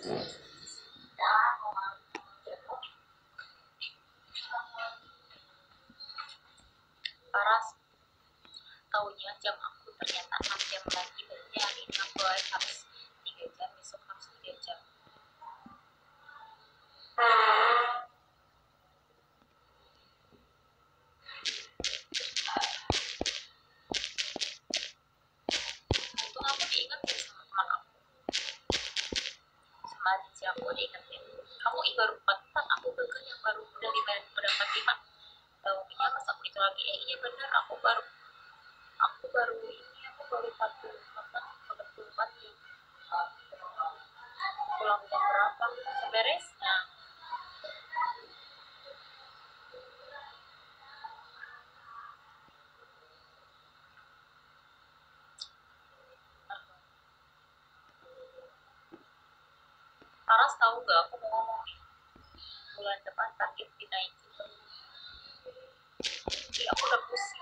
Paras, taunya jam aku ternyata 6 jam lagi, berarti hari ini aku harus 3 jam, besok harus 3 jam. Untung aku diingetin sama teman aku, sama agensi aku diingetin, kamu baru 4 aku beken yang baru udah 5 taunya pas aku itu lagi, iya bener, aku baru ini, aku baru 44 jam. Pulang jam berapa seberesnya? Paras tahu gak, aku mau ngomong nih, bulan depan target dinaikin. Jadi aku udah pusing.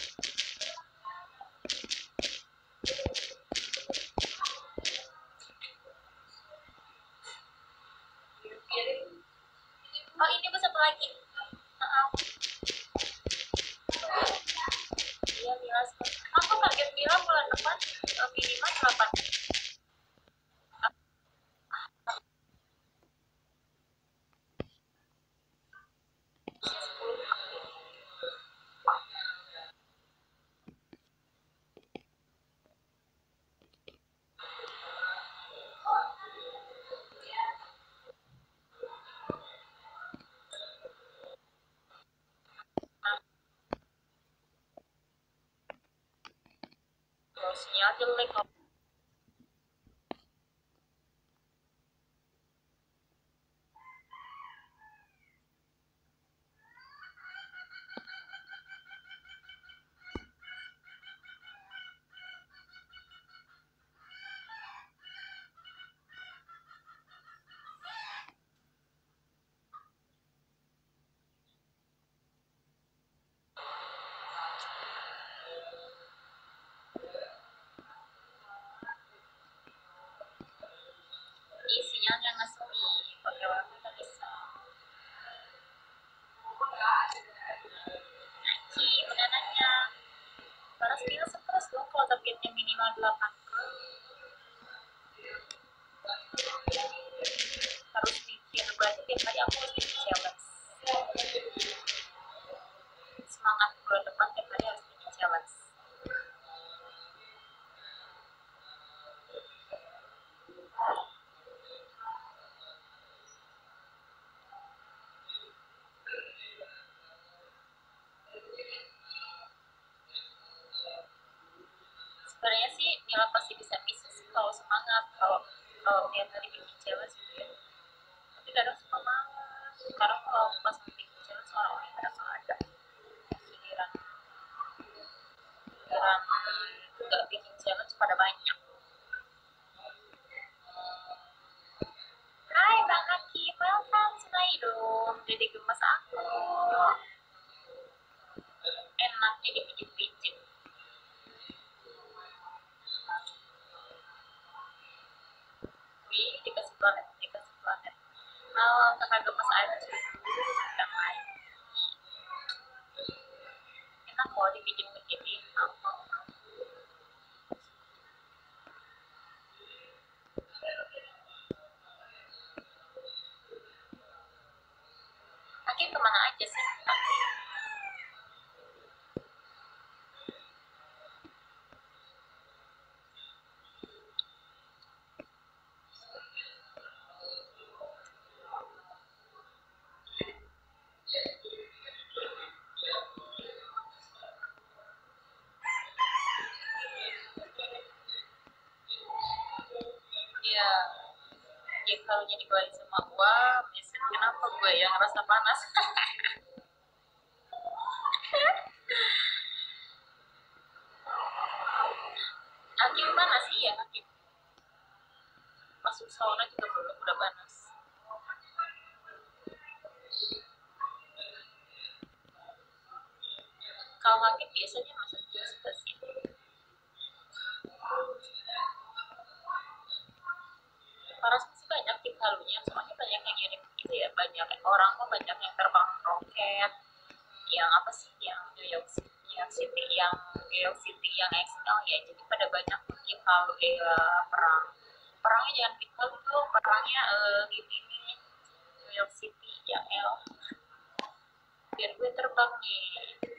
Oh ini gue satu lagi. Iya Mila, aku target Mila bulan depan minimal 8. Sinyal jelek. Ini sinyalnya ngeseli, pakai wifi kan bisa. Aci, udah nanya. Paras Mila stres dong kalau targetnya minimal 8. Harus mikir, berarti tiap hari aku harus bikin challenge. Semangat bulan depan tiap hari harus bikin challenge. Sebenarnya sih Mila pasti bisa sih kalau semangat, kalau tiap hari bikin challenge gitu ya. Tapi kadang suka malas. Sekarang kalau pas bikin challenge orang-orang kadang ada giliran nggak bikin challenge pada banyak. Hai Bang Hakim, welcome Sinai dong, jadi gemes aku. Enaknya dipijit-pijit. Wih, dikasih planet. Kakak gemes aja sih. Yang lain. Enak kok dipijit-pijitin. Hakim kemana aja sih? Ya kalau jadi balik sama gua, mesin kenapa gue yang ngerasa panas? Hakim panas sih ya, Hakim. Masuk sauna juga udah panas. Kalau Hakim biasanya masuk juga sih. Panas masih banyak di banyak orang kok banyak yang terbang roket, yang apa sih, yang New York City yang XL ya, jadi pada banyak bikin kalau perangnya jangan gitu tuh, perangnya gini nih, New York City yang L biar gue terbang nih.